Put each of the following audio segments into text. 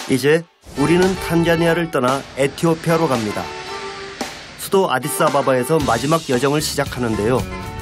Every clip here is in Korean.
이제 우리는 탄자니아를 떠나 에티오피아로 갑니다. 수도 아디스아바바에서 마지막 여정을 시작하는데요.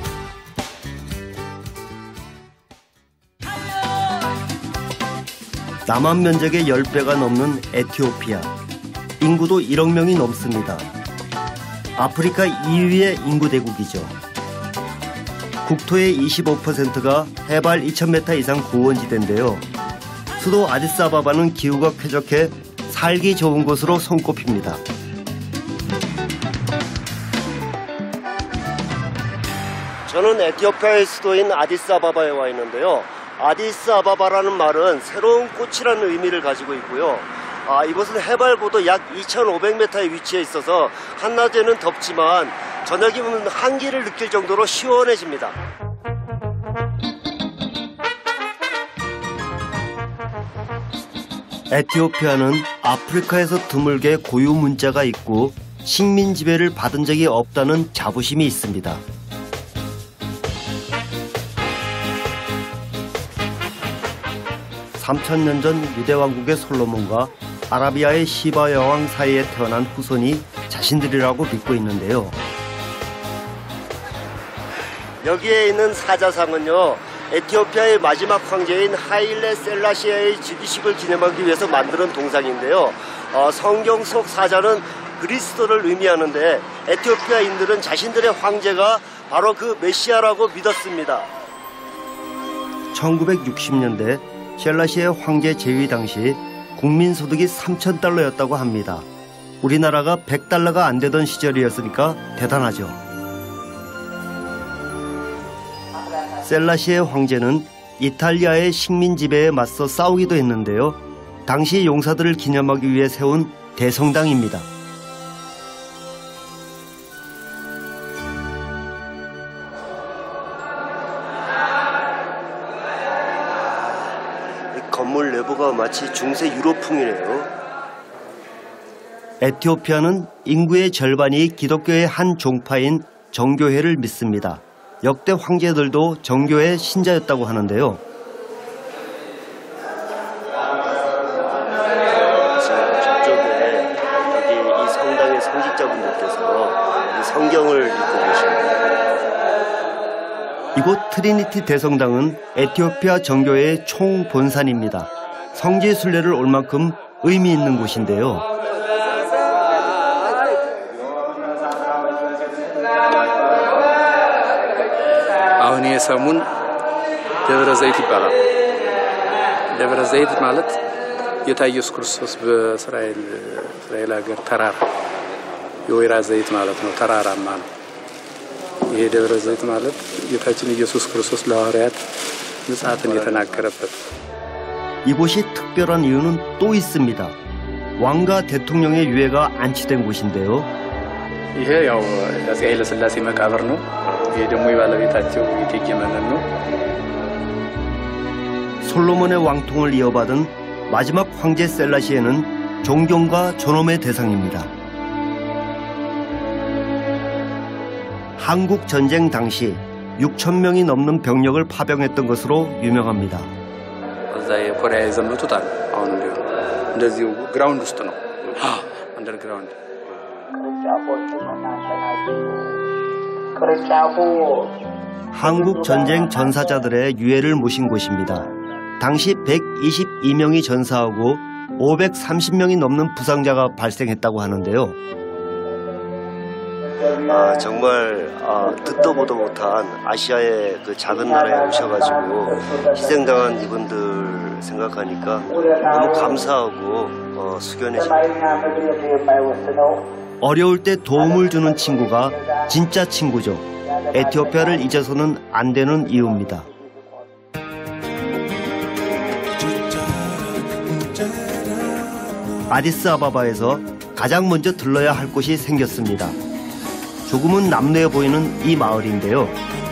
남한 면적의 10배가 넘는 에티오피아. 인구도 1억 명이 넘습니다. 아프리카 2위의 인구 대국이죠. 국토의 25%가 해발 2000m 이상 고원지대인데요. 수도 아디스아바바는 기후가 쾌적해 살기 좋은 곳으로 손꼽힙니다. 저는 에티오피아의 수도인 아디스아바바에 와 있는데요. 아디스아바바라는 말은 새로운 꽃이라는 의미를 가지고 있고요. 이곳은 해발고도 약 2500m에 위치해 있어서 한낮에는 덥지만 저녁이면 한기를 느낄 정도로 시원해집니다. 에티오피아는 아프리카에서 드물게 고유 문자가 있고 식민 지배를 받은 적이 없다는 자부심이 있습니다. (3000년) 전 유대왕국의 솔로몬과 아라비아의 시바 여왕 사이에 태어난 후손이 자신들이라고 믿고 있는데요. 여기에 있는 사자상은요, 에티오피아의 마지막 황제인 하일레 셀라시아의 즉위식을 기념하기 위해서 만드는 동상인데요. 성경 속 사자는 그리스도를 의미하는데 에티오피아인들은 자신들의 황제가 바로 그 메시아라고 믿었습니다. 1960년대 셀라시아 황제 재위 당시 국민소득이 3,000달러였다고 합니다. 우리나라가 100달러가 안 되던 시절이었으니까 대단하죠. 셀라시아 황제는 이탈리아의 식민 지배에 맞서 싸우기도 했는데요. 당시 용사들을 기념하기 위해 세운 대성당입니다. 건물 내부가 마치 중세 유럽풍이네요. 에티오피아는 인구의 절반이 기독교의 한 종파인 정교회를 믿습니다. 역대 황제들도 정교의 신자였다고 하는데요. 저쪽에 여기 이 성당의 성직자분들께서 이 성경을 읽고 계십니다. 이곳 트리니티 대성당은 에티오피아 정교회의 총본산입니다. 성지 순례를 올 만큼 의미 있는 곳인데요. አሁን የሰሙን ደብረ ዘይት ይባላል። ደብረ ዘይት ማለት ጌታ ኢየሱስ ክርስቶስ በእስራኤል ሀገር ተራራ የወይራ ዘይት ማለት ነው። ተራራማ ነው። ይሄ ደብረ ዘይት ማለት ጌታችን ኢየሱስ ክርስቶስ ለሐዋርያት ምጽአትን የተናገረበት። 이곳이 특별한 이유는 또 있습니다. 왕과 대통령의 유해가 안치된 곳인데요. ይሄ ያው አፄ ኃይለ ሥላሴ መቃብር ነው። ይሄ ደግሞ የባለቤታቸው እቴጌ መነን ነው። 솔로몬의 왕통을 이어받은 마지막 황제 셀라시에는 존경과 존엄의 대상입니다. 한국 전쟁 당시 6,000명이 넘는 병력을 파병했던 것으로 유명합니다. እዛ የኮሪያ የዘመቱት አሉ። አሁን ቢሆን እንደዚህ ግራውንድ ውስጥ ነው። አንደርግራውንድ 한국 전쟁 전사자들의 유해를 모신 곳입니다. 당시 122명이 전사하고 530명이 넘는 부상자가 발생했다고 하는데요. 정말 듣도 보도 못한 아시아의 그 작은 나라에 오셔가지고 희생당한 이분들 생각하니까 너무 감사하고 숙연해집니다. 어려울 때 도움을 주는 친구가 진짜 친구죠. 에티오피아를 잊어서는 안 되는 이유입니다. 아디스아바바에서 가장 먼저 들러야 할 곳이 생겼습니다. 조금은 남루해 보이는 이 마을인데요.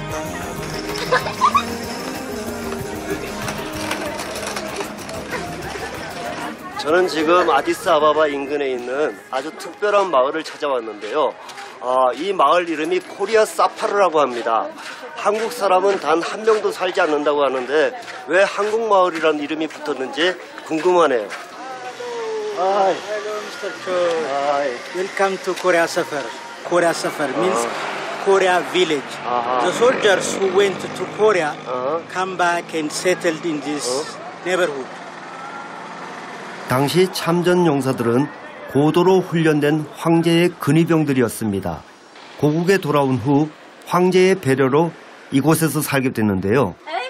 저는 지금 아디스아바바 인근에 있는 아주 특별한 마을을 찾아왔는데요. 이 마을 이름이 코리아 사파르라고 합니다. 한국 사람은 단 한 명도 살지 않는다고 하는데 왜 한국 마을이라는 이름이 붙었는지 궁금하네요. Hi. Hello, Mr. Cho. Hi. Welcome to Korea Safar. Korea Safar means Korea village. The soldiers who went to Korea come back and settled in this neighborhood. 당시 참전 용사들은 고도로 훈련된 황제의 근위병들이었습니다. 고국에 돌아온 후 황제의 배려로 이곳에서 살게 됐는데요.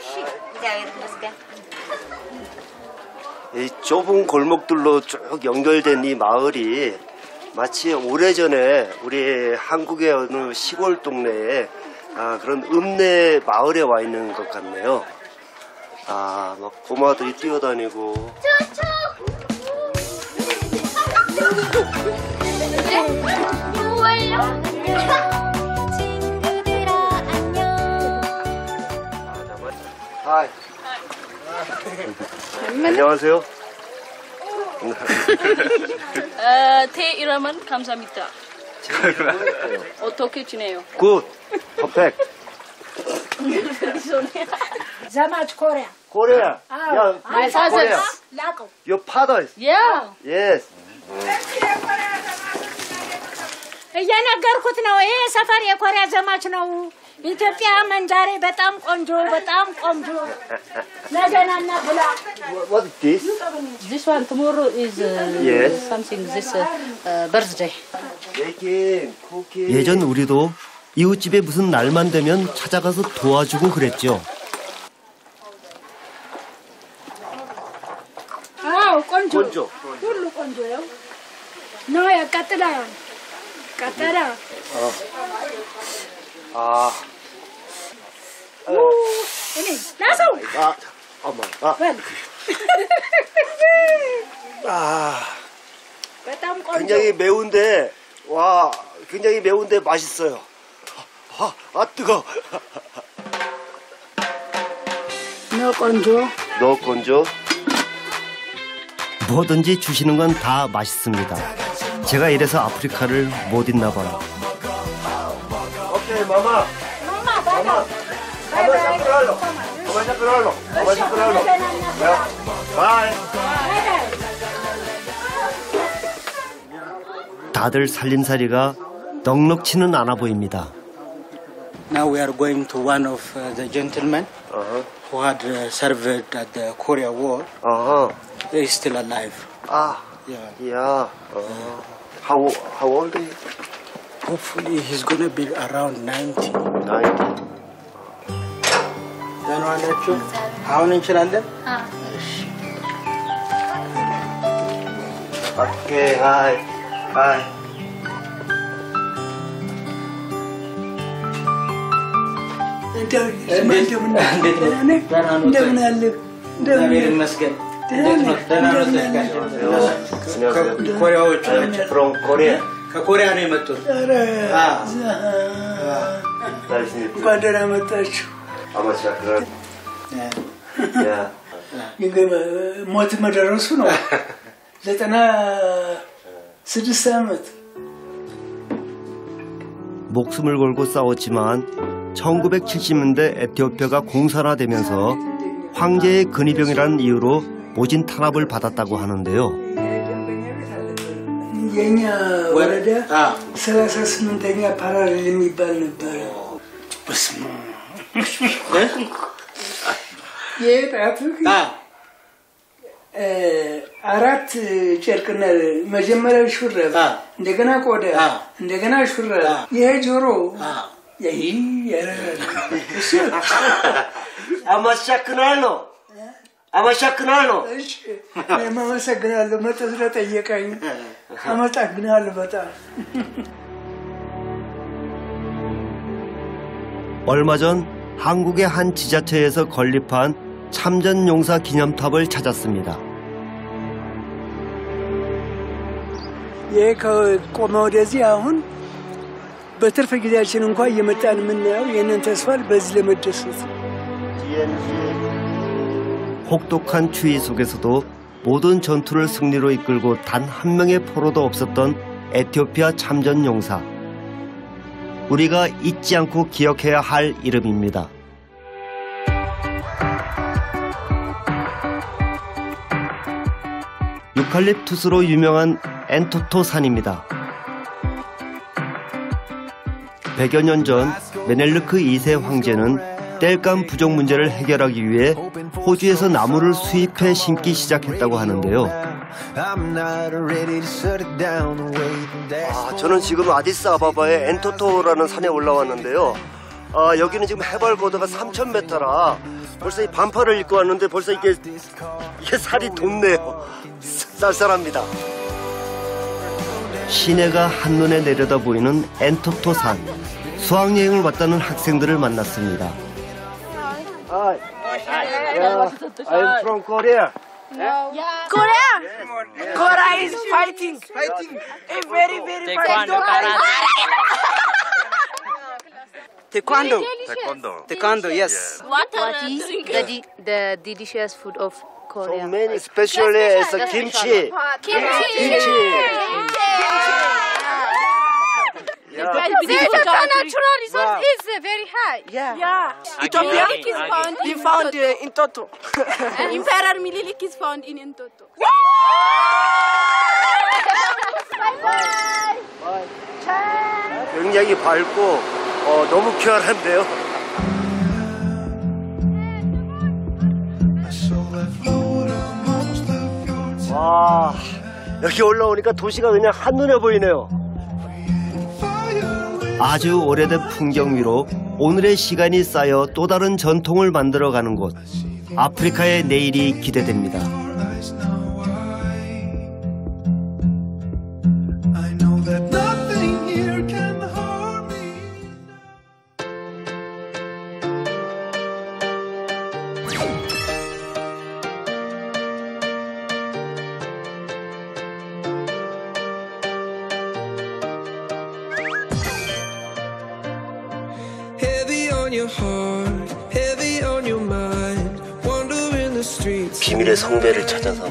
이 좁은 골목들로 쭉 연결된 이 마을이 마치 오래전에 우리 한국의 어느 시골 동네에 그런 읍내 마을에 와 있는 것 같네요. 막 고마들이 뛰어다니고. 하이. 안녕하세요. 테이라만 감사합니다. 어떻게 지내요? 굿. 퍼펙트. Zamach Korea. Korea. Yeah, My father. Lako. your father is. Yeah. Yes. እየነገርኩት ነው። ይሄ ሰፈር የኮሪያ ዘማች ነው። ኢትዮጵያ መንዛሬ በጣም ቆንጆ ነገናና ብላ What is this? This one tomorrow is Yes. something this birthday. 예전 우리도 이웃집에 무슨 날만 되면 찾아가서 도와주고 그랬죠. አዎ ቆንጆ ቆንጆ። ሁሉ ቆንጆ요 ነው ያቃጥላል ቀጠራ እኔ ናሰው በል በጣም ቆንጆ 굉장히 매운데 와 굉장히 매운데 맛있어요. 뜨거. ነው ቆንጆ 너 건조. 뭐든지 주시는 건 다 맛있습니다. 제가 이래서 아프리카를 못 잊나 봐요. 오케이 마마. 바이. 다들 살림살이가 넉넉치는 않아 보입니다. Now we are going to one of the gentlemen who had served at the Korea War. He is still alive. Yeah. How old is he? Hopefully he's going to be around 90. 90. ደህና ዋላችሁ? አሁን እንችላለን? Okay, hi. እንደምን አለ? እግዚአብሔር ይመስገን። ኮሪያዎች ናቸው። From Korea. ከኮሪያ ነው የመጡት። እንኳን ደህና መጣችሁ። ሞት መደረሱ ነው። 96 ዓመት 목숨을 걸고 싸웠지만 1970년대 에티오피아가 공산화되면서 황제의 근위병이라는 이유로 모진 탄압을 받았다고 하는데요. የኛ ወረዳ 38ኛ ፓራሌል የሚባል ነበር። በስመ የጣቱ አራት ጨርቅና መጀመሪያ ሹራብ እንደገና ቆዳ እንደገና ሹራብ ይሄ ጆሮ ይሄ ያረጋል አመሰግናለሁ። እሺ አመሰግናለሁ። መጥተህ ስለጠየቀኝ አመሰግናለሁ በጣም። 얼마 전 한국의 한 지자체에서 건립한 참전용사 기념탑을 찾았습니다. ይሄ ከቆመ ወደዚህ አሁን በትርፍ ጊዜያችን እንኳን እየመጣን የምናየው የእነን ተስፋል በዚህ ለመደሰት 혹독한 추위 속에서도 모든 전투를 승리로 이끌고 단 한 명의 포로도 없었던 에티오피아 참전용사. 우리가 잊지 않고 기억해야 할 이름입니다. 유칼립투스로 유명한 엔토토 산입니다. 100여 년 전 메넬르크 2세 황제는 땔감 부족 문제를 해결하기 위해 호주에서 나무를 수입해 심기 시작했다고 하는데요. 저는 지금 아디스아바바의 엔토토라는 산에 올라왔는데요. 여기는 지금 해발 고도가 3,000m라 벌써 이 반팔을 입고 왔는데 벌써 이게 살이 돋네요. 쌀쌀합니다. 시내가 한눈에 내려다 보이는 엔토토 산. 수학여행을 왔다는 학생들을 만났습니다. I'm from Korea. Korea? Korea is fighting. A very, very fighting. Taekwondo. Taekwondo, yes. What is the delicious food of So Korea? many, especially as a kimchi. There's a natural resource is very high. Yeah. Ethiopia? We found in Toto. Emperor Mililik is found in Entoto. 굉장히 밝고 너무 쾌활한데요. 와, 여기 올라오니까 도시가 그냥 한눈에 보이네요. 아주 오래된 풍경 위로 오늘의 시간이 쌓여 또 다른 전통을 만들어가는 곳. 아프리카의 내일이 기대됩니다. 비밀의 성배를 찾아서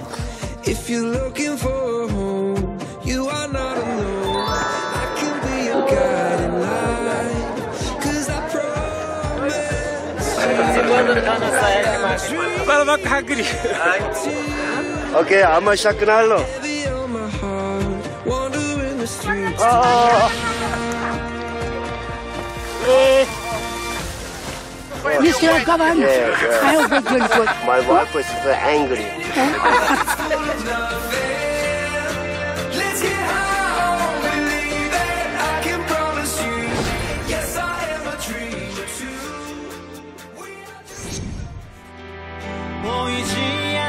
오케이, 아마 샤크날로. Mr. Governor, I hope that you're good. My wife is so angry.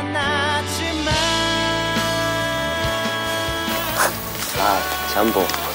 잠보.